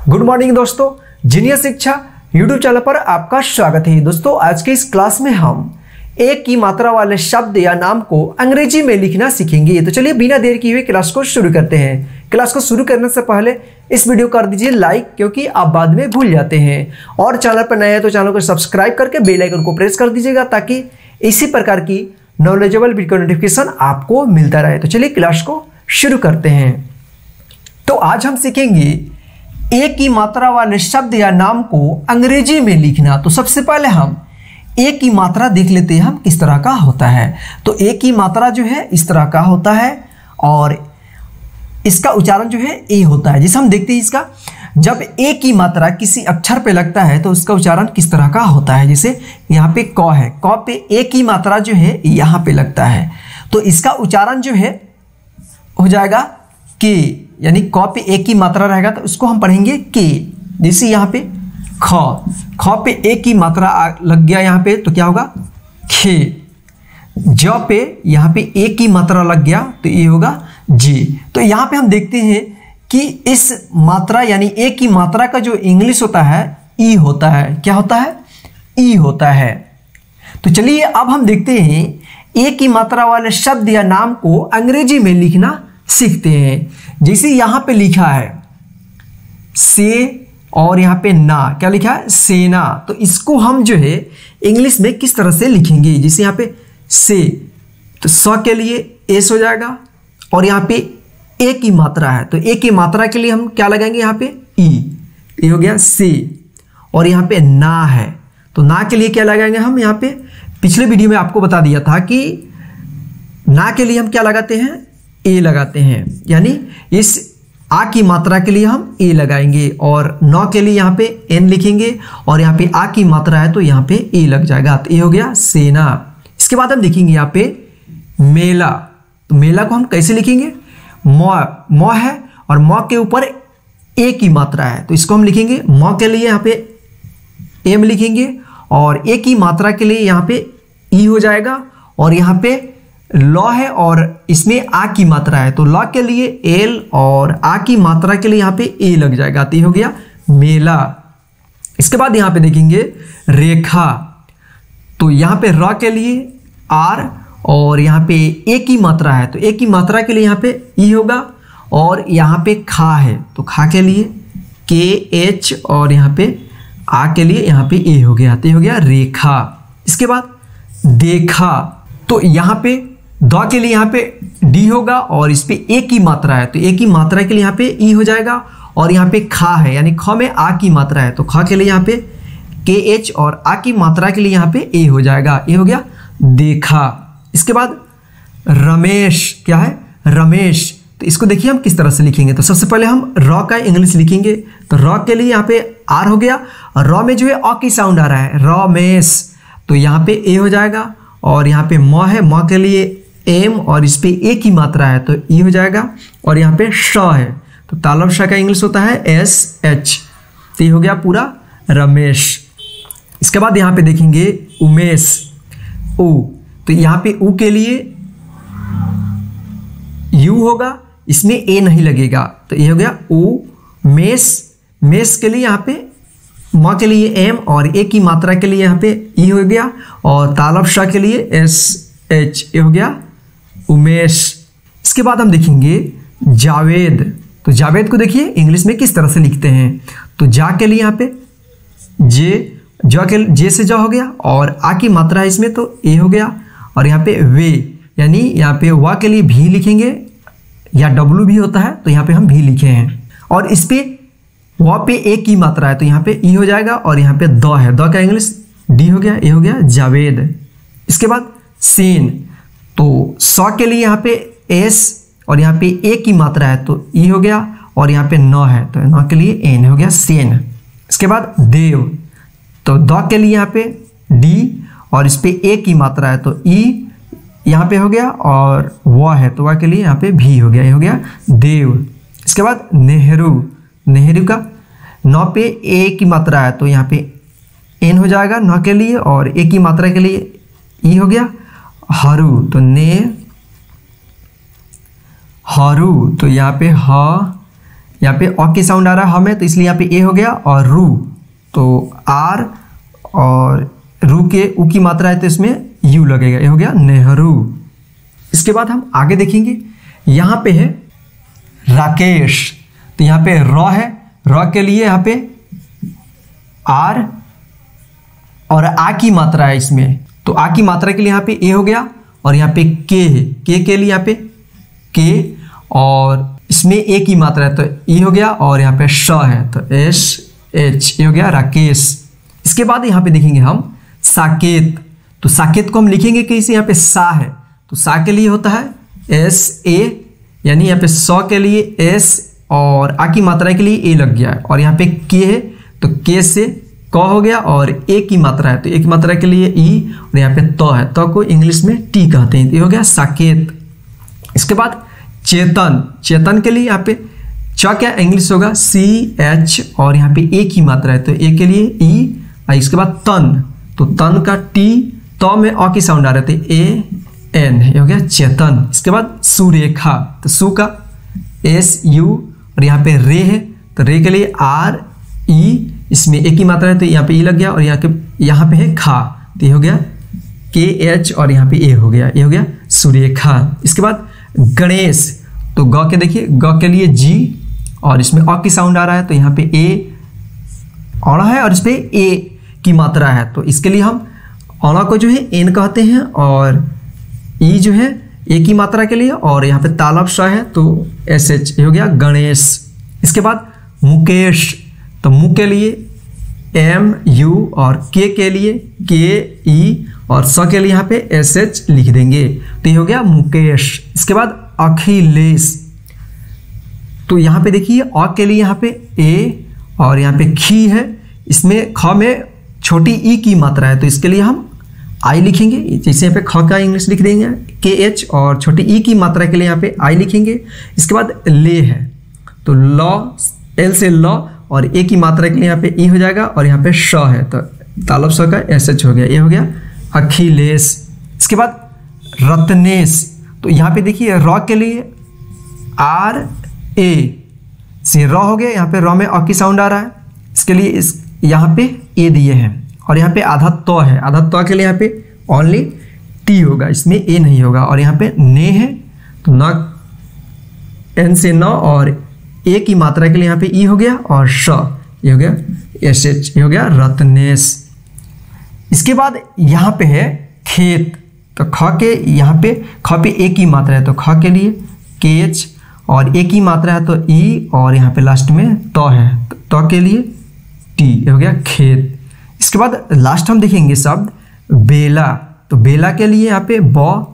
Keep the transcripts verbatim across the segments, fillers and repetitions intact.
Good morning दोस्तों, genius Shiksha YouTube channel पर आपका स्वागत है। दोस्तों आज के इस क्लास में हम एक की मात्रा वाले शब्द या नाम को अंग्रेजी में लिखना सीखेंगे। तो चलिए बिना देर किए हुए क्लास को शुरू करते हैं। क्लास को शुरू करने से पहले इस वीडियो को कर दीजिए लाइक, क्योंकि आप बाद में भूल जाते हैं। और चैनल पर नए हैं तो चैनल को सब्सक्राइब करके बेल आइकन को प्रेस कर दीजिएगा, ताकि इसी प्रकार की नॉलेजेबल वीडियो नोटिफिकेशन आपको मिलता रहे। तो चलिए क्लास को शुरू करते हैं। तो आज हम सीखेंगे एक की मात्रा वाले शब्द या नाम को अंग्रेजी में लिखना। तो सबसे पहले हम एक की मात्रा देख लेते हैं हम किस तरह का होता है। तो एक की मात्रा जो है इस तरह का होता है और इसका उच्चारण जो है ए होता है। जैसे हम देखते हैं इसका, जब एक की मात्रा किसी अक्षर पे लगता है तो उसका उच्चारण किस तरह का होता है। जैसे यहाँ पे क है, क पे एक की मात्रा जो है यहाँ पे लगता है, तो इसका उच्चारण जो है हो जाएगा के, यानी क पे एक की मात्रा रहेगा तो उसको हम पढ़ेंगे के। जैसे यहाँ पे ख, ख पे एक की मात्रा लग गया यहाँ पे तो क्या होगा खे। ज पे यहाँ पे एक की मात्रा लग गया तो ये होगा जी। तो यहाँ पे हम देखते हैं कि इस मात्रा यानी एक की मात्रा का जो इंग्लिश होता है ई होता है। क्या होता है? ई होता है। तो चलिए अब हम देखते हैं एक की मात्रा वाले शब्द या नाम को अंग्रेजी में लिखना सीखते हैं। जैसे यहाँ पे लिखा है से और यहाँ पे ना, क्या लिखा है? सेना। तो इसको हम जो है इंग्लिश में किस तरह से लिखेंगे? जैसे यहाँ पे से, तो स के लिए एस हो जाएगा और यहाँ पे ए की मात्रा है तो ए की मात्रा के लिए हम क्या लगाएंगे? यहाँ पे ई, ये हो गया से। और यहाँ पे ना है तो ना के लिए क्या लगाएंगे हम? यहाँ पे पिछले वीडियो में आपको बता दिया था कि ना के लिए हम क्या लगाते हैं? ए लगाते हैं, यानी इस आ की मात्रा के लिए हम ए लगाएंगे और नौ के लिए यहाँ पे एन लिखेंगे और यहाँ पे आ की मात्रा है तो यहाँ पे ए लग जाएगा। तो ये हो गया सेना। इसके बाद हम देखेंगे यहाँ पे मेला। तो मेला को हम कैसे लिखेंगे? मौ, मौ है और मौ के ऊपर ए की मात्रा है तो इसको हम लिखेंगे मौ के लिए यहाँ पे एम लिखेंगे और ए की मात्रा के लिए यहाँ पे ई हो जाएगा। और यहाँ पे लॉ है और इसमें आ की मात्रा है तो लॉ के लिए एल और आ की मात्रा के लिए यहाँ पे ए लग जाएगा। तो ये हो गया मेला। इसके बाद यहाँ पे देखेंगे रेखा। तो यहाँ पे र के लिए आर और यहाँ पे ए की मात्रा है तो ए की मात्रा के लिए यहाँ पे ई होगा और यहाँ पे खा है तो खा के लिए के एच और यहाँ पे आ के लिए यहाँ पे ए हो गया। तो ये हो गया रेखा। इसके बाद देखा। तो यहाँ पे द के लिए यहाँ पे डी होगा और इस पे ए की मात्रा है तो ए की मात्रा के लिए यहाँ पे ई हो जाएगा और यहाँ पे खा है यानी ख में आ की मात्रा है तो ख के लिए यहाँ पे के एच और आ की मात्रा के लिए यहाँ पे ए हो जाएगा। ये हो गया देखा। इसके बाद रमेश। क्या है? रमेश। तो इसको देखिए हम किस तरह से लिखेंगे। तो सबसे पहले हम र का इंग्लिश लिखेंगे तो र के लिए यहाँ पे आर हो गया और र में जो है अ की साउंड आ रहा है रमेश तो यहाँ पे ए हो जाएगा और यहाँ पे म है, म के लिए एम और इस पे ए की मात्रा है तो ई हो जाएगा और यहाँ पे श है तो तालब श का इंग्लिश होता है एस एच। तो ये हो गया पूरा रमेश। इसके बाद यहाँ पे देखेंगे उमेश। उ तो यहाँ पे उ के लिए यू होगा, इसमें ए नहीं लगेगा तो ये हो गया उ मेस। मेस के लिए यहाँ पे म के लिए एम और ए की मात्रा के लिए यहाँ पे ई हो गया और तालब शाह के लिए एस एच। ये हो गया उमेश। इसके बाद हम देखेंगे जावेद। तो जावेद को देखिए इंग्लिश में किस तरह से लिखते हैं। तो जा के लिए यहाँ पे जे, ज के जे से जा हो गया और आ की मात्रा है इसमें तो ए हो गया और यहाँ पे वे, यानी यहाँ पे वा के लिए भी लिखेंगे या डब्लू भी होता है तो यहाँ पे हम भी लिखे हैं और इस पे वह पे एक की मात्रा है तो यहाँ पे ई हो जाएगा और यहाँ पे द है, द का इंग्लिश डी हो गया। ये हो गया जावेद। इसके बाद सेन। तो स के लिए यहाँ पे एस और यहाँ पे ए की मात्रा है तो ई हो गया और यहाँ पे न है तो न के लिए एन हो गया सेन। इसके बाद देव। तो द के लिए यहाँ पे डी और इस पे ए की मात्रा है तो ई यहाँ पे हो गया और वह है तो वह के लिए यहाँ पे भी हो गया। ये हो गया देव। इसके बाद नेहरू। नेहरू का नौ पे ए की मात्रा है तो यहाँ पे एन हो जाएगा नौ के लिए और ए की मात्रा के लिए ई हो गया। हरू तो ने हरू तो यहाँ पे ह यहाँ पे अ की साउंड आ रहा है हमें, तो इसलिए यहाँ पे ए हो गया। और रू तो आर और रू के ऊ की मात्रा है तो इसमें यू लगेगा, ये हो गया नेहरू। इसके बाद हम आगे देखेंगे, यहाँ पे है राकेश, तो यहाँ पे र है, र के लिए यहाँ पे आर और आ की मात्रा है इसमें, तो आ की मात्रा के लिए यहाँ पे ए हो गया। और यहाँ पे के है, के के लिए यहाँ पे के, और इसमें ए की मात्रा है तो ई हो गया। और यहाँ पे श है तो एस एच, ये हो गया राकेश। इसके बाद यहाँ पे देखेंगे हम साकेत, तो साकेत को हम लिखेंगे कैसे, यहाँ पे सा है तो सा के लिए होता है एस ए, यानी यहाँ पे स के लिए एस और आ की मात्रा के लिए ए लग गया है। और यहाँ पे के है तो के से क हो गया, और ए की मात्रा है तो ए की मात्रा के लिए ई, और यहाँ पे त है, त को इंग्लिश में टी कहते हैं, ये हो गया साकेत। इसके बाद चेतन, चेतन के लिए यहाँ पे च क्या इंग्लिश होगा सी एच, और यहाँ पे ए की मात्रा है तो ए के लिए ई। इसके बाद तन, तो तन का टी, त में अ की साउंड आ रहे थे ए एन, ये हो गया चेतन। इसके बाद सुरेखा, तो सु का एस यू, और यहाँ पे रे है तो रे के लिए आर ई, इसमें ए की मात्रा है तो यहाँ पे ई लग गया। और यहाँ के यहाँ पे है खा, तो ये हो गया के एच, और यहाँ पे ए हो गया, ये हो गया सुरेखा। इसके बाद गणेश, तो ग के देखिए ग के लिए जी, और इसमें अ की साउंड आ रहा है तो यहाँ पे ए औड़ा है और इस पे ए की मात्रा है, तो इसके लिए हम औड़ा को जो है एन कहते हैं, और ई जो है ए की मात्रा के लिए, और यहाँ पे तालब श है तो एस एच, ये हो गया गणेश। इसके बाद मुकेश, तो मु के लिए एम यू, और के के लिए के ई, और स के लिए यहाँ पे एस एच लिख देंगे, तो ये हो गया मुकेश। इसके बाद अखिलेश, तो यहाँ पे देखिए अ के लिए यहाँ पे ए, और यहाँ पे खी है, इसमें ख में छोटी ई की मात्रा है तो इसके लिए हम आई लिखेंगे, जैसे यहाँ पे ख का इंग्लिश लिख देंगे के एच, और छोटी ई की मात्रा के लिए यहाँ पे आई लिखेंगे। इसके बाद ले है तो ल, एल से ल, और ए की मात्रा के लिए यहाँ पे ई हो जाएगा, और यहाँ पे श है तो तालब श का एस एच हो गया, ये हो गया अखिलेश। इसके बाद रत्नेश, तो यहाँ पे देखिए र के लिए आर ए से र हो गया, यहाँ पे र में अ की साउंड आ रहा है, इसके लिए इस यहाँ पे ए दिए हैं। और यहाँ पे आधा तो है, आधा तो के लिए यहाँ पे ओनली टी होगा, इसमें ए नहीं होगा। और यहाँ पे ने है तो न, एन से न, और ए की मात्रा के लिए यहाँ पे ई हो गया, और श, ये हो गया एस एच, ये हो गया रत्नेश। इसके बाद यहाँ पे है खेत, तो ख के यहाँ पे ख पे ए की मात्रा है तो ख के लिए के एच, और ए की मात्रा है तो ई, और यहाँ पे लास्ट में तो है तो, तो के लिए टी, ये हो गया खेत। इसके बाद लास्ट हम देखेंगे शब्द बेला, तो बेला के लिए यहाँ पे ब,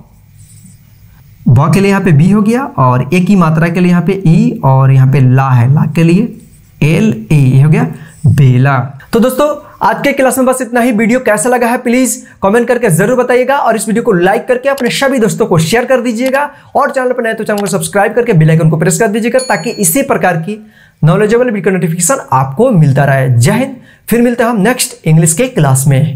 ब के लिए यहाँ पे बी हो गया, और ए की मात्रा के लिए यहाँ पे ई, और यहाँ पे ला है, ला के लिए एल ए, ये हो गया बेला। तो दोस्तों आज के क्लास में बस इतना ही। वीडियो कैसा लगा है प्लीज कमेंट करके जरूर बताइएगा, और इस वीडियो को लाइक करके अपने सभी दोस्तों को शेयर कर दीजिएगा, और चैनल पर नए तो चैनल को सब्सक्राइब करके बेल आइकन को प्रेस कर दीजिएगा, ताकि इसी प्रकार की नॉलेजेबल वीडियो नोटिफिकेशन आपको मिलता रहे। जय हिंद, फिर मिलते हैं हम नेक्स्ट इंग्लिश के क्लास में।